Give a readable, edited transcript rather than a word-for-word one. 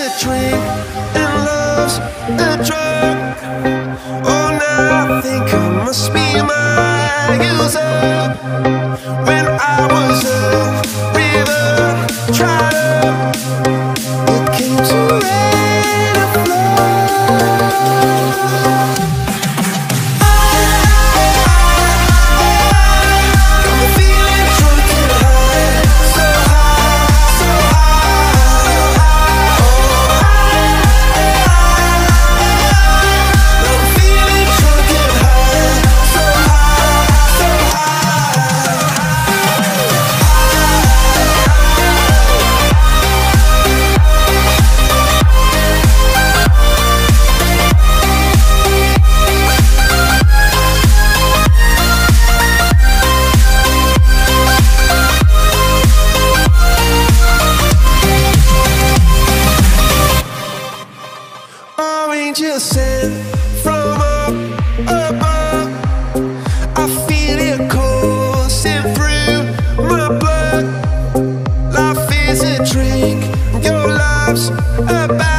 a drink and love's a drug. Oh, now I think I must be my user. When I was a river, dried up, it came to rain and flood. Angel sent from up above. I feel it coursing through my blood. Life is a drink, your love's a bad.